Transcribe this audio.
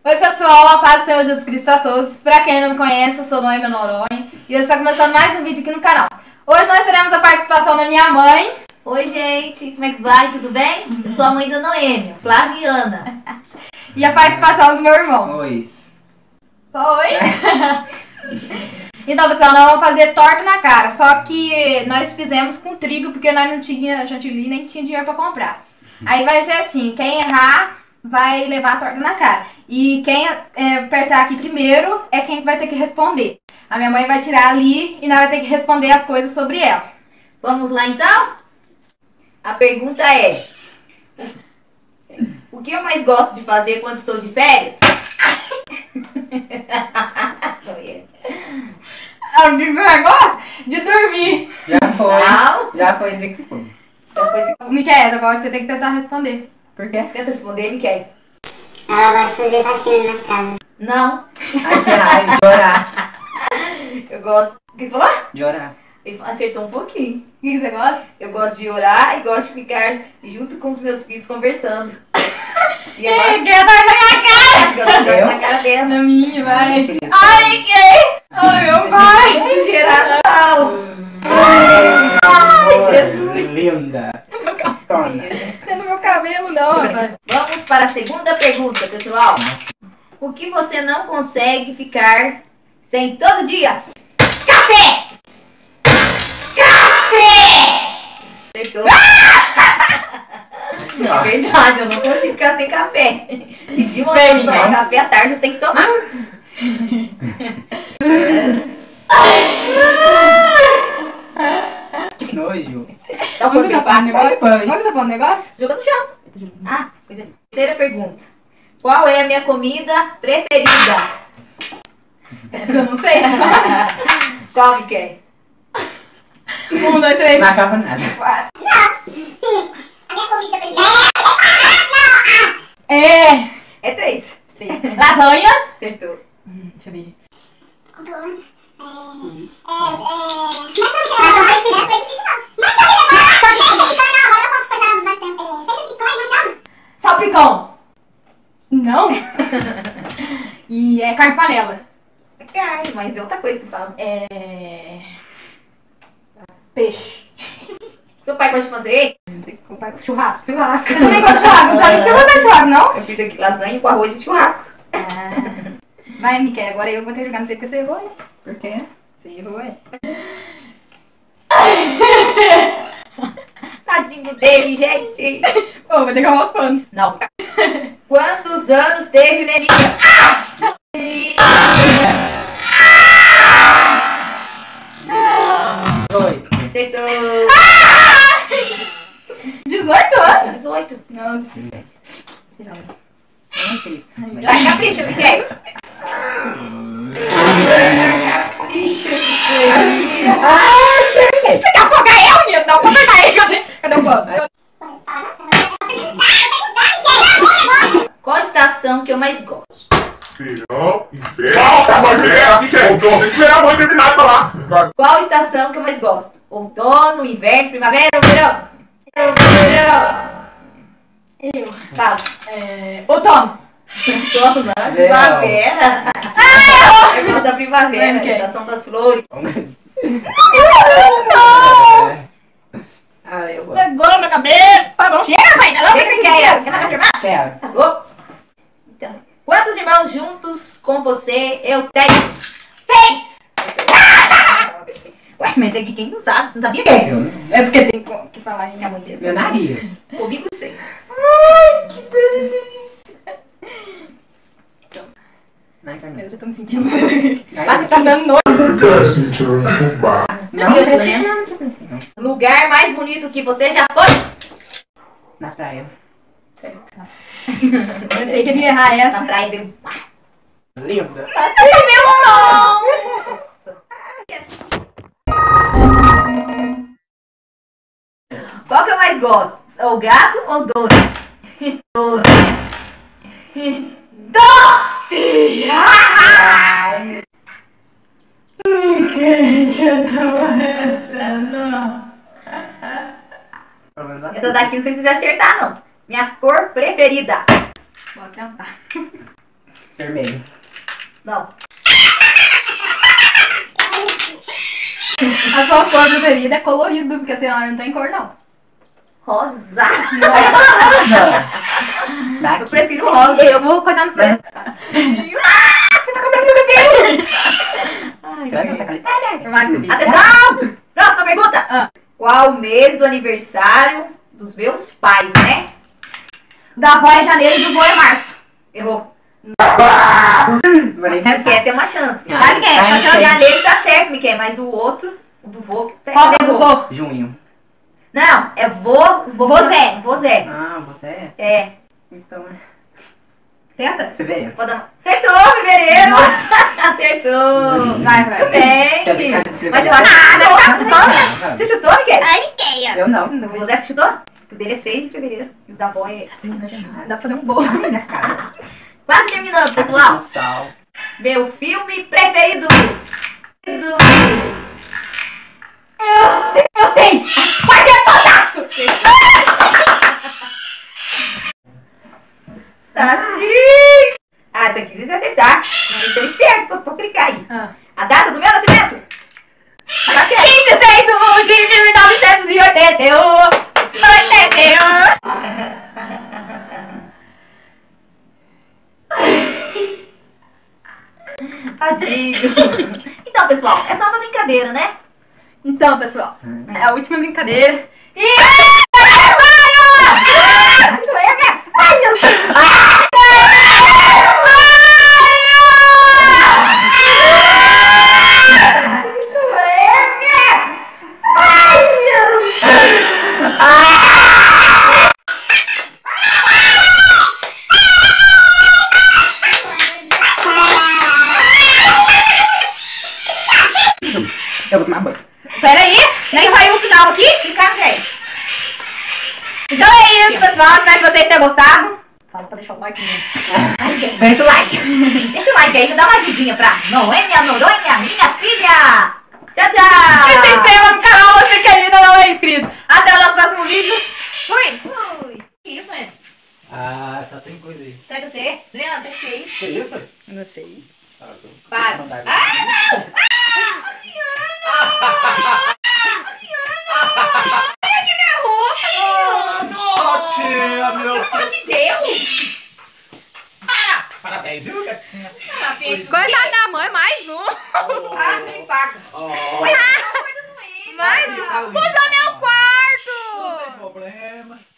Oi pessoal, a paz do Senhor Jesus Cristo a todos. Pra quem não me conhece, eu sou Noêmia Noronha e eu estou começando mais um vídeo aqui no canal. Hoje nós teremos a participação da minha mãe. Oi gente, como é que vai? Tudo bem? Eu sou a mãe da Noêmia, Flaviana. E a participação do meu irmão. Oi. Só oi? Então pessoal, nós vamos fazer torta na cara. Só que nós fizemos com trigo porque nós não tinha chantilly nem tinha dinheiro pra comprar. Aí vai ser assim, quem errar vai levar a torta na cara. E quem apertar aqui primeiro é quem vai ter que responder. A minha mãe vai tirar ali e nós vai ter que responder as coisas sobre ela. Vamos lá então? A pergunta é: o que eu mais gosto de fazer quando estou de férias? O que você mais gosta? De dormir. Já foi. Não. Já foi isso que foi. Depois Miquel, agora você tem que tentar responder. Por quê? tenta responder, Miquel. Ela gosta de fazer faxina na casa. Não, Ai, que raiva. De orar. eu gosto. O que você falou? De orar. Ele acertou um pouquinho. O que você gosta? Eu gosto de orar e gosto de ficar junto com os meus filhos conversando. E Ei, agora? quer dar na minha cara? Eu na cara dela. Na minha, vai. Cristo. Ai, que... Ai, meu pai. Isso geral. Ai, Jesus. Linda. Toma. Não é no meu cabelo, não, rapaz. Vamos para a segunda pergunta, pessoal. O que você não consegue ficar sem todo dia? Café! Café! Acertou. É verdade, eu não consigo ficar sem café. Se de manhã eu não tomar café, à tarde eu tenho que tomar. Que nojo. Dá um Você tá pouquinho falando negócio? Pai. Você tá falando negócio? Joga no chão. Ah, coisa linda. Terceira pergunta. Qual é a minha comida preferida? Essa eu não sei. Qual, Miquel? 1, 2, 3, Não acaba nada. 4. A minha comida preferida. É 3. Lasanha. Acertou. Deixa eu ver. Mas sabe o que é? Mas sabe o que é? Mas sabe agora eu posso coisar bastante. Sempre picou e não chama? Salpicão. Não. E é carne panela. É carne, mas é outra coisa que fala. Peixe. Seu pai gosta de fazer? Churrasco. Churrasco. Eu também gosto de churrasco. Não sabe que você gosta de churrasco, não? Eu fiz aqui lasanha com arroz e churrasco. Vai, Miquel. Agora eu vou ter que jogar. Não sei porque você errou, né? Por quê? Você errou, é? Tadinho dele, gente. Ô, vou ter que arrumar os panos. Não. Quantos anos teve Nelinhas? Oi. Acertou. 18 anos? 18. Nossa. Não é triste. Vai, capricha, Miquel. Ixi, Daqui a pouco é eu, Nito. Não, vou pegar aí. Cadê o pano? qual estação que eu mais gosto? Não, espera. Tá, mas tem que esperar a mãe terminar de falar. Vai. Qual estação que eu mais gosto? Outono, inverno, primavera ou verão? Verão. Eu. Fala. Outono. Outono, não. Verão. Primavera. Eu gosto da primavera, Vai, Miquel. estação das flores. Ah, eu gosto. Agora na cabeça. Tá bom, chega, pai. Tá louco? Chega, Miquel. Quer mais afirmar? Quero. Acabou? Então, quantos irmãos juntos com você eu tenho? 6. Ué, mas aqui quem não sabe? Você sabia, Miquel? É porque tem que falar em Minha mãe disse. Meu nariz. Comigo 6. Eu já tô me sentindo. Passa Você tá dando nojo. Quer sentir um fubá? Não, Eu não preciso. precisa, não precisa. Não. Lugar mais bonito que você já foi? Na praia. Eu sei que ele ia errar Na essa. praia ver um mar. Linda. Nossa. Qual que eu mais gosto? Salgado ou doce? Doce. Doce! Ai. Essa daqui não sei se vai acertar, não. Minha cor preferida. Vou cantar. Vermelho. Não. A sua cor preferida é colorido, porque a senhora não tem cor, não. Rosa. Daqui. Eu prefiro rosa. Eu vou coisar no seu. Você tá comendo meu cabelo. Ai, Será que não tá calejado? Atenção! Próxima pergunta. Ah. Qual o mês do aniversário dos meus pais, né? Da avó é janeiro e do vô é março. Errou. Vou nem Quer tentar. ter uma chance. Vai, Miquel, Ai, só não chance. sei. Janeiro tá certo, Miquel, mas o outro, o do vô... Qual que é do vô? Junho. Não, é Vozé. Vozé. Ah, você é? É. Então, Tenta. fevereiro. Pode dar... Acertou, fevereiro! Acertou! Vai, Muito vai. bem! Quer ver que eu escrevi? Mas eu acho que Ah, só. Você chutou, Miquel? Ai, Eu não. O José você chutou? O dele é 6 de fevereiro. E o da avó é... Dá pra fazer um bolo. Quase terminando, pessoal. Sal. Meu filme preferido. Eu sei! Quarteto Fantástico! Tadinho! Ah, essa aqui você acertar. Tem que ser esperto pra clicar aí. Ah. A data do meu nascimento? Tá certo. 26 de 1981! 81! Tadinho. Então, pessoal, é só uma brincadeira, né? Então, pessoal, é a última brincadeira. E... Ai, meu Deus. Eu vou tomar banho. Pera aí, nem saiu o final aqui? Fica bem. Então é isso, pessoal. Espero que vocês tenham gostado. Fala pra deixar o like. Deixa o like. Deixa o like aí, dá uma ajudinha pra Noêmia, Noronha, minha filha. Tchau, E se tchau. inscreva no canal, você que ainda não é inscrito. Até o nosso próximo vídeo. Fui! Fui. Que isso, né? Ah, só tem coisa aí. Será que você? Adriana, tem que ser isso. Que isso? Não sei. Para. Tia, meu de Deus. Parabéns, viu, gatinha? Coitada da mãe, mais um. Ah, você me paga. Mais um. Sujou meu quarto. Não tem problema.